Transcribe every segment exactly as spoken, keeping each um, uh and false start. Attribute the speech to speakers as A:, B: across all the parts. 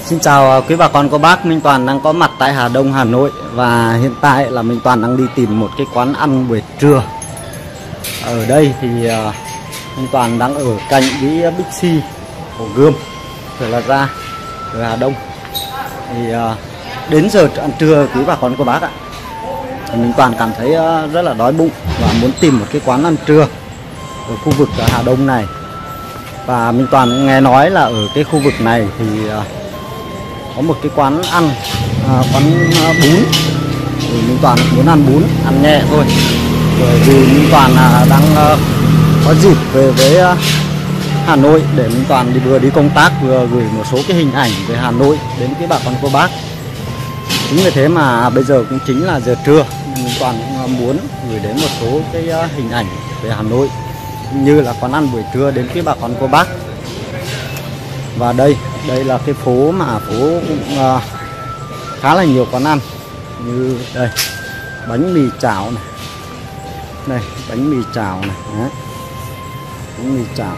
A: Xin chào quý bà con cô bác, Minh Toàn đang có mặt tại Hà Đông, Hà Nội. Và hiện tại là Minh Toàn đang đi tìm một cái quán ăn buổi trưa. Ở đây thì uh, Minh Toàn đang ở cạnh cái Bixi Hồ Gươm, rồi là ra ở Hà Đông. Thì uh, đến giờ ăn trưa quý bà con cô bác ạ, thì Minh Toàn cảm thấy uh, rất là đói bụng và muốn tìm một cái quán ăn trưa ở khu vực ở Hà Đông này. Và Minh Toàn nghe nói là ở cái khu vực này thì uh, có một cái quán ăn, à, quán uh, bún. Thì Minh Toàn muốn ăn bún, ăn nhẹ thôi. Bởi vì Minh Toàn uh, đang uh, có dịp về với uh, Hà Nội để Minh Toàn đi vừa đi công tác vừa gửi một số cái hình ảnh về Hà Nội đến cái bà con cô bác. Chính vì thế mà bây giờ cũng chính là giờ trưa, Minh Toàn cũng uh, muốn gửi đến một số cái uh, hình ảnh về Hà Nội như là quán ăn buổi trưa đến cái bà con cô bác. Và đây, đây là cái phố mà phố cũng uh, khá là nhiều quán ăn. Như đây, bánh mì chảo này. Đây, bánh mì chảo này. Đấy. Bánh mì chảo.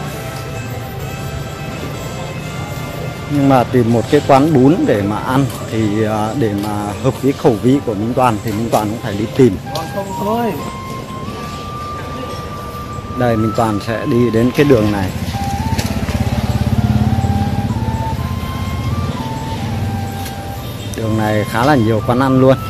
A: Nhưng mà tìm một cái quán bún để mà ăn thì uh, để mà hợp với khẩu vị của Minh Toàn thì Minh Toàn cũng phải đi tìm. Đây, Minh Toàn sẽ đi đến cái đường này. Đường này khá là nhiều quán ăn luôn.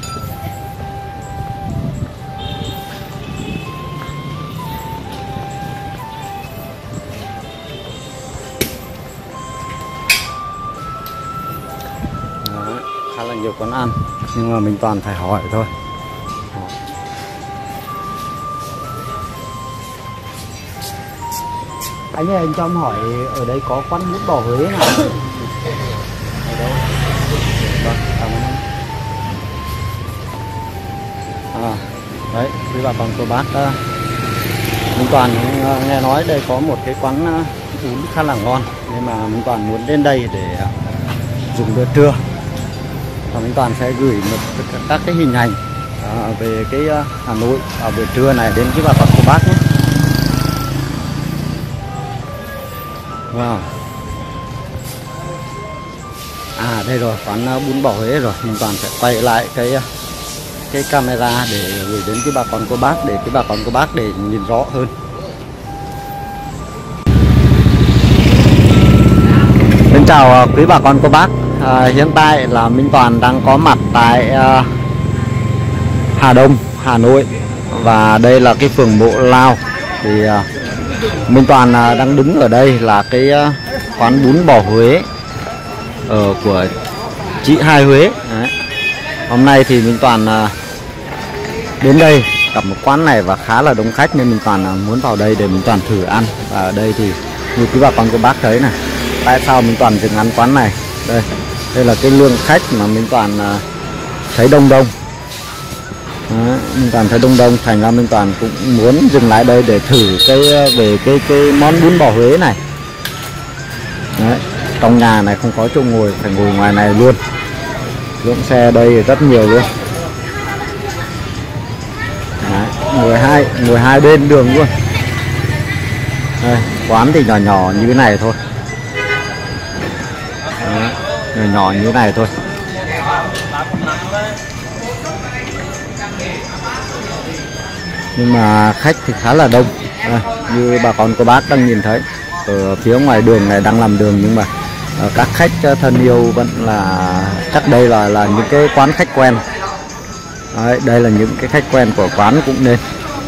A: Đó, khá là nhiều quán ăn. Nhưng mà mình toàn phải hỏi thôi. Anh ơi, anh cho em hỏi ở đây có quán bún bò Huế nào? Ở đâu? Vâng, cảm ơn anh. À, đấy, quý bà con cô bác, uh, Minh Toàn uh, nghe nói đây có một cái quán uh, bún khá là ngon, nên mà Minh Toàn muốn đến đây để uh, dùng bữa trưa. Và Minh Toàn sẽ gửi một các cái hình ảnh uh, về cái uh, Hà Nội vào buổi trưa này đến quý bà con cô bác nhé. Wow. À đây rồi, quán bún bò Huế rồi. Mình Toàn sẽ quay lại cái cái camera để gửi đến cái bà con cô bác, để cái bà con cô bác để nhìn rõ hơn. Xin chào quý bà con cô bác. À, hiện tại là Minh Toàn đang có mặt tại uh, Hà Đông, Hà Nội. Và đây là cái phường Mộ Lao. Thì uh, Minh Toàn uh, đang đứng ở đây là cái uh, quán bún bò Huế ở của chị Hai Huế. Đấy. Hôm nay thì Minh Toàn uh, đến đây gặp một quán này và khá là đông khách, nên Minh Toàn uh, muốn vào đây để Minh Toàn thử ăn. Và ở đây thì như quý bà con cô bác thấy này, tại sao Minh Toàn dừng ăn quán này? Đây, đây là cái lượng khách mà Minh Toàn uh, thấy đông đông. Đấy, Minh Toàn thấy đông đông, thành ra Minh Toàn cũng muốn dừng lại đây để thử cái về cái cái món bún bò Huế này. Đấy, trong nhà này không có chỗ ngồi, phải ngồi ngoài này luôn. Lượng xe đây rất nhiều luôn. Đấy, ngồi hai ngồi hai bên đường luôn. Đây, quán thì nhỏ nhỏ như thế này thôi. Đấy, nhỏ nhỏ như thế này thôi. Nhưng mà khách thì khá là đông. Đây, như bà con cô bác đang nhìn thấy ở phía ngoài đường này đang làm đường, nhưng mà uh, các khách uh, thân yêu vẫn là chắc đây là là những cái quán khách quen. Đấy, đây là những cái khách quen của quán cũng nên.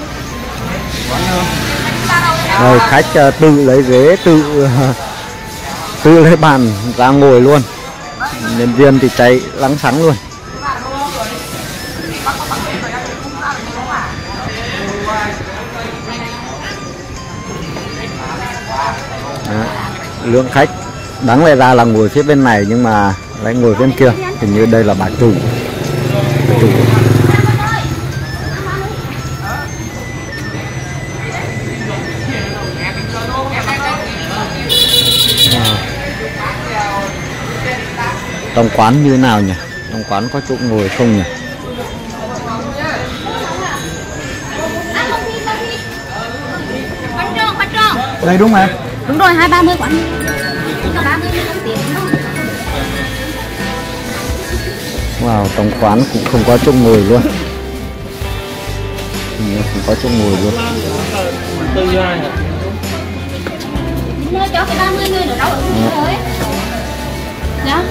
A: Đây, khách uh, tự lấy ghế, tự uh, tự lấy bàn ra ngồi luôn. Nhân viên thì cháy lắng sắng luôn. Đó, lượng khách đáng lẽ ra là ngồi phía bên này nhưng mà lại ngồi bên kia. Hình như đây là bà chủ, bà chủ. À, trong quán như thế nào nhỉ? Trong quán có chỗ ngồi không nhỉ? Đây đúng không em?
B: Đúng rồi, hai ba mươi quán. Có ba mươi tiền đúng không?
A: Wow, trong quán cũng không có chỗ ngồi luôn. Không có chỗ ngồi luôn.
B: Cho cái ba mươi người nữa đâu ở rồi. Nhá.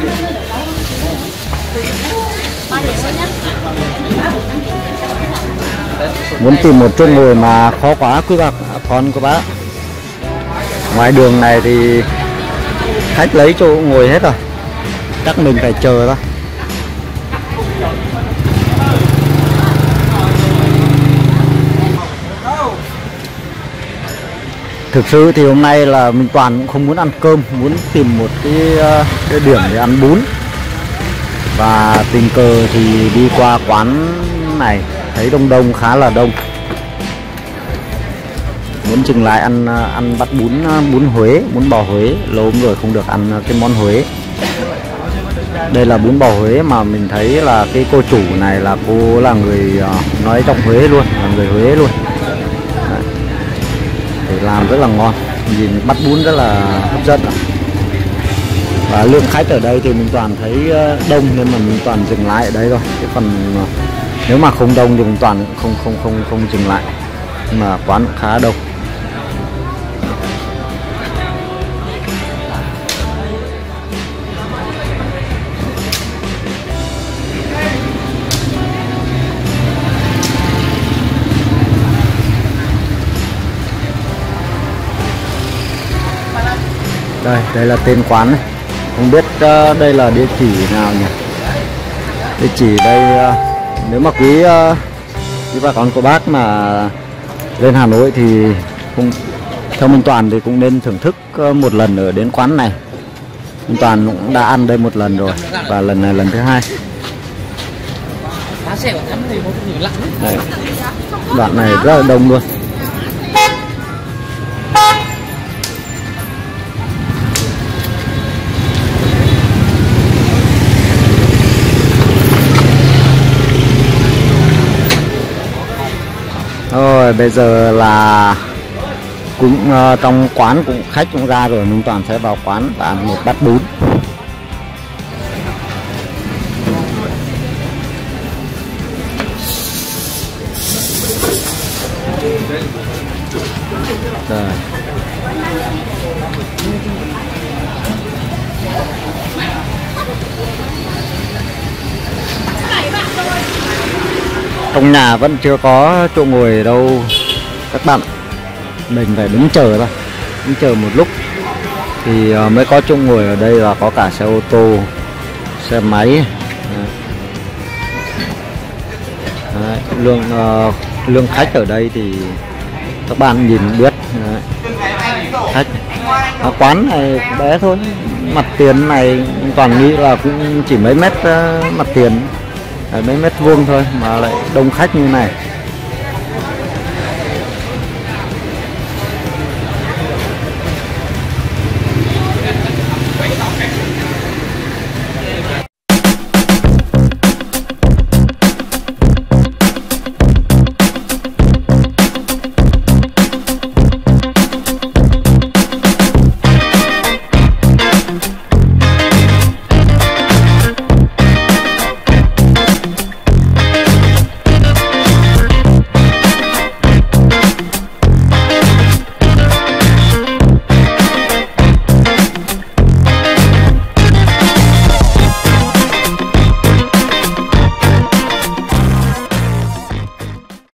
A: Muốn tìm một chỗ ngồi mà khó quá quý bác con của bác. Ngoài đường này thì khách lấy chỗ ngồi hết rồi, chắc mình phải chờ thôi. Thực sự thì hôm nay là mình toàn cũng không muốn ăn cơm, muốn tìm một cái, cái điểm để ăn bún. Và tình cờ thì đi qua quán này thấy đông đông, khá là đông. Muốn dừng lại ăn ăn bát bún bún Huế, bún bò Huế, lâu rồi không được ăn cái món Huế. Đây là bún bò Huế mà mình thấy là cái cô chủ này là cô là người nói giọng Huế luôn, là người Huế luôn. Đấy. Thì làm rất là ngon, nhìn bát bún rất là hấp dẫn. Và lượng khách ở đây thì mình toàn thấy đông nên mà mình toàn dừng lại ở đây thôi. Cái phần nếu mà không đông thì mình toàn không không không không dừng lại. Nhưng mà quán khá đông. Đây, đây là tên quán này. Không biết uh, đây là địa chỉ nào nhỉ? Địa chỉ đây uh, nếu mà quý uh, quý bà con cô bác mà lên Hà Nội thì cũng theo Minh Toàn thì cũng nên thưởng thức uh, một lần ở đến quán này. Minh Toàn cũng đã ăn đây một lần rồi và lần này lần thứ hai. Đây, đoạn này rất là đông luôn. Rồi bây giờ là cũng uh, trong quán cũng khách cũng ra rồi, Minh Toàn sẽ vào quán và ăn một bát bún. Rồi. Trong nhà vẫn chưa có chỗ ngồi đâu các bạn, mình phải đứng chờ thôi, đứng chờ một lúc thì mới có chỗ ngồi. Ở đây là có cả xe ô tô, xe máy. Đấy. Đấy. Lương uh, lương khách ở đây thì các bạn nhìn biết. Đấy. Khách à, quán này bé thôi, mặt tiền này toàn nghĩ là cũng chỉ mấy mét uh, mặt tiền, mấy mét vuông thôi mà lại đông khách như này.